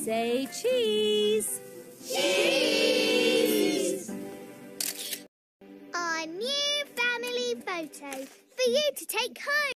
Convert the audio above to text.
Say cheese. Cheese! Our new family photo for you to take home.